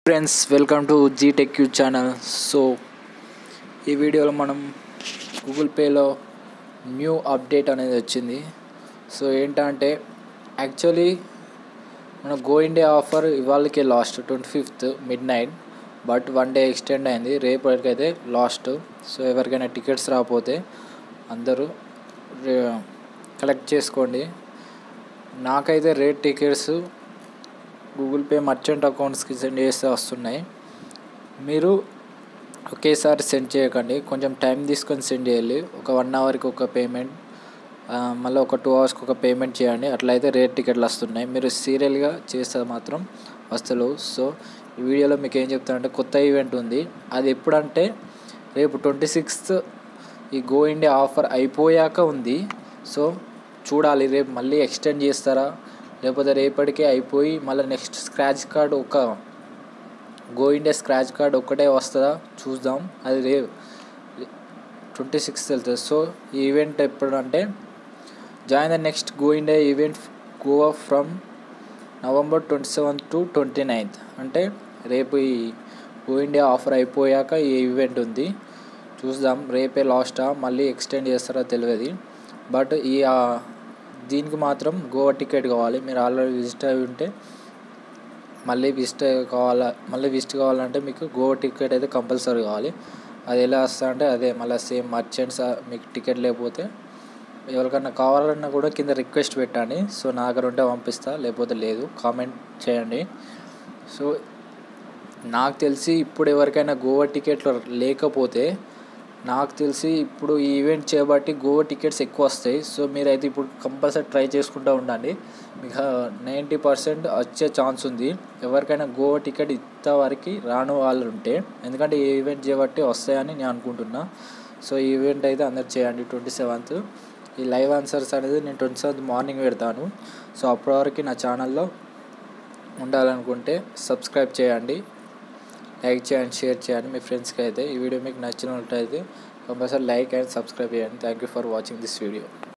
Friends, welcome to జీటెక్ U channel. So ఈ వీడియోలో మనం గూగుల్ పేలో న్యూ అప్డేట్ అనేది వచ్చింది. సో ఏంటంటే యాక్చువల్లీ మన గో ఇండియా ఆఫర్ ఇవాళకే last 25th midnight, but 1 day extend అయింది. రేపటికైతే లాస్ట్. సో ఎవరికైనా టికెట్స్ రాకపోతే అందరూ కలెక్ట్ చేసుకోండి. నాకైతే rate tickets Google Pay merchant అకౌంట్స్కి సెండ్ చేస్తే వస్తున్నాయి. మీరు ఒకేసారి సెండ్ చేయకండి, కొంచెం టైం తీసుకొని సెండ్ చేయాలి. ఒక 1 hourకి ఒక పేమెంట్, మళ్ళీ ఒక 2 hours ఒక పేమెంట్ చేయండి. అట్లయితే రేట్ టికెట్లు వస్తున్నాయి. మీరు సీరియల్గా చేస్తే మాత్రం వస్తలేవు. సో ఈ వీడియోలో మీకు ఏం చెప్తానంటే, కొత్త ఈవెంట్ ఉంది. అది ఎప్పుడంటే రేపు 26th ఈ గో ఇండియా ఆఫర్ అయిపోయాక ఉంది. సో చూడాలి, రేపు మళ్ళీ ఎక్స్టెండ్ చేస్తారా లేకపోతే రేపటికే అయిపోయి మళ్ళీ నెక్స్ట్ స్క్రాచ్ కార్డ్, ఒక గో ఇండియా స్క్రాచ్ కార్డ్ ఒక్కటే వస్తుందా చూద్దాం. అది రేపు 26th వెళ్తుంది. సో ఈ ఈవెంట్ ఎప్పుడంటే, join the next Go India event Goa from November 27th to 29th. అంటే రేపు ఈ గో ఇండియా ఆఫర్ అయిపోయాక ఈ ఈవెంట్ ఉంది. చూద్దాం రేపే లాస్టా మళ్ళీ ఎక్స్టెండ్ చేస్తారో తెలియదు. బట్ దీనికి మాత్రం గోవా టికెట్ కావాలి. మీరు ఆల్రెడీ విజిట్ అయి ఉంటే మళ్ళీ విజిట్ కావాలంటే మీకు గోవా టికెట్ అయితే కంపల్సరీ కావాలి. అది ఎలా వస్తా అంటే అదే మళ్ళీ సేమ్ మర్చెంట్స్ మీకు టికెట్ లేకపోతే ఎవరికన్నా కావాలన్నా కూడా కింద రిక్వెస్ట్ పెట్టండి. సో నా దగ్గర ఉంటే పంపిస్తా, లేకపోతే లేదు, కామెంట్ చేయండి. సో నాకు తెలిసి ఇప్పుడు ఎవరికైనా గోవా టికెట్లు లేకపోతే, నాకు తెలిసి ఇప్పుడు ఈ ఈవెంట్ చేయబట్టి గోవా టికెట్స్ ఎక్కువ వస్తాయి. సో మీరైతే ఇప్పుడు కంపల్సరీ ట్రై చేసుకుంటూ ఉండండి. మీకు 90% వచ్చే ఛాన్స్ ఉంది. ఎవరికైనా గోవా టికెట్ ఇంతవరకు రాని వాళ్ళు ఉంటే, ఎందుకంటే ఈ ఈవెంట్ చేయబట్టి వస్తాయని నేను అనుకుంటున్నా. సో ఈ ఈవెంట్ అయితే అందరు చేయండి. 27th ఈ లైవ్ ఆన్సర్స్ అనేది నేను 27th మార్నింగ్ పెడతాను. సో అప్పటివరకు నా ఛానల్లో ఉండాలనుకుంటే సబ్స్క్రైబ్ చేయండి, లైక్ చేయండి, షేర్ చేయండి మీ ఫ్రెండ్స్కి. అయితే ఈ వీడియో మీకు నచ్చినట్లయితే కంపల్సరీ లైక్ అండ్ సబ్స్క్రైబ్ చేయండి. Thank you for watching this video.